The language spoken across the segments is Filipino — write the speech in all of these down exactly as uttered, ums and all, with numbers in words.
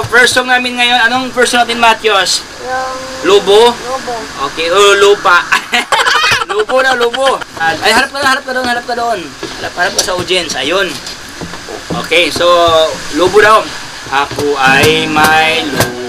first song namin ngayon, anong first song natin, Matios? Yung... Lubo? Lubo. Okay, oh, lupa. Lubo na, lubo. Ay, harap ka doon, harap ka doon, harap ka doon. Harap, harap ka sa audience, ayun. Okay, so, lubo daw. Ako ay may lubo,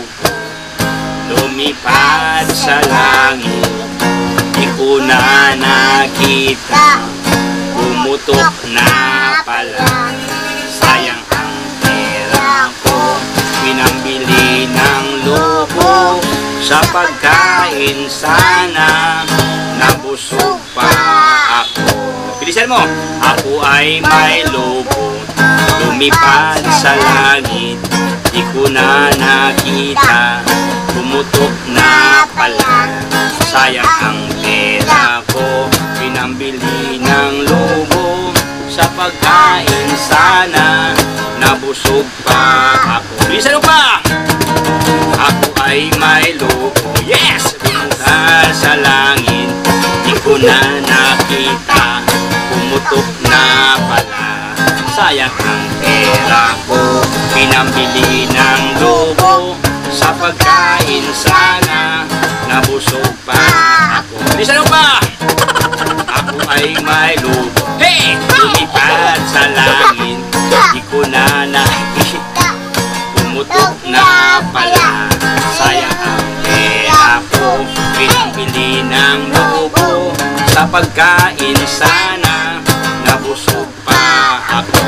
lumipad sa langit. Di ko na nakita, pumutok na pala. Sayang ang pera ko, pinambili ng lubo. Sa pagkain sana, nabusog pa ako. Bilisan mo! Ako ay may lubo, lumipad sa langit. Di ko na nakita, pumutok na pala. Sayang ang pera ko, pinambili ng lubo. Sa pagkain sana, nabusog pa ako. Bilisan mo pa! Ako ay may lubo, yes! Lumipad sa langit, di ko na nakita, pumutok na pala. Sayang ang pera ko, pinambili ng lubo. Sa pagkain sana, nabusog pa ako. Bilisan mo pa! Ako ay may lubo, hey! Lumipad sa langit, di ko na nakita, pumutok na pala. Sayang ang pera ko, pinambili ng lubo. Sa pagkain sana, nabusog pa ako.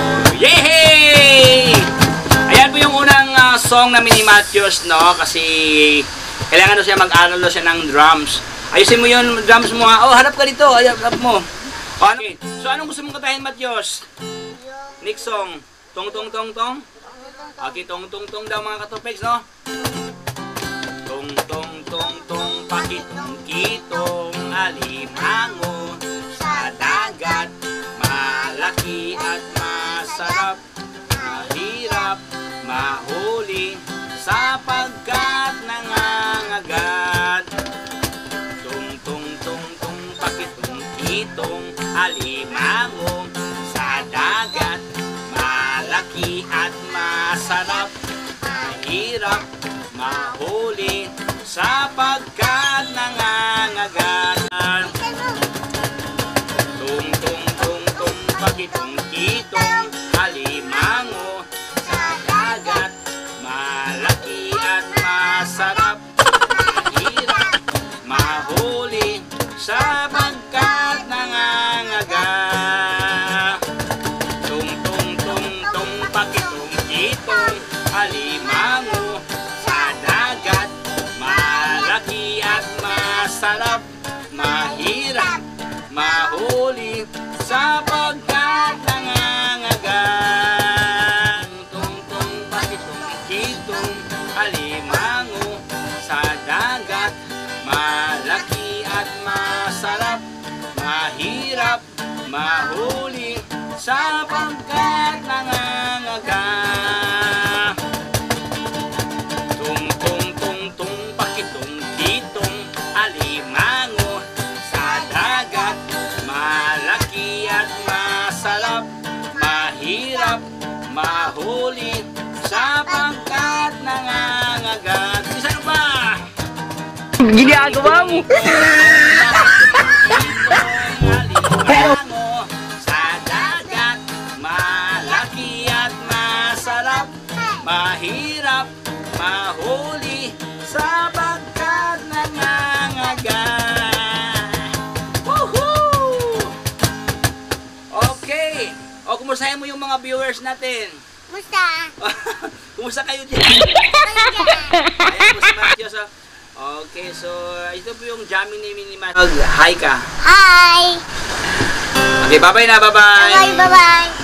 Yehey! Ayan po yung unang uh, song namin ni Matios, no? Kasi kailangan daw siya mag-aral daw siya ng drums. Ayusin mo yung drums mo, ha? Oh, harap ka dito. Harap mo. Oh, ano? So, anong gusto mong katahin, Matios? Next song. Tong, tong, tong, tong. Okay, tong, tong, tong daw mga katopegs, no? Tong, tong, tong, tong, pakitong, kitong, alimango sa dagat. Malaki at masarap, mahirap mahuli sapagkat nangangagat. Tung tung tung tung pakitong kitong alimango sa dagat. Malaki at masarap, mahirap mahuli sapagkat nangangagat. Tung tung tung tung pakitong kitong alimango sa dagat. Malaki at masarap, mahirap mahuli sapagkat nangangagat. Tung tung tung tung pakitong kitong alimango sa dagat. Malaki at masarap, mahirap mahuli sapagkat nangangagat. Tung tung pakitong kitong alimango sa dagat. Malaki at masarap, mahirap mahuli sapagkat nangangagat. Tung tung tung tung pakitong kitong alimango sa dagat. Malaki at masarap, mahirap mahuli sapagkat nangangagat. Isa na ba? Ginagawa mo. Alimango sa dagat. Malaki at masarap, mahirap mahuli sapagkat nangangagat. Woohoo! Okay. O, kumustahin mo yung mga viewers natin? Musta? Kumusta kayo dyan? Ayan po si Matios. Okay, so ito po yung jamming ni Minimat. Hi ka. Hi! Okay, bye-bye na, bye-bye. Bye-bye, bye-bye.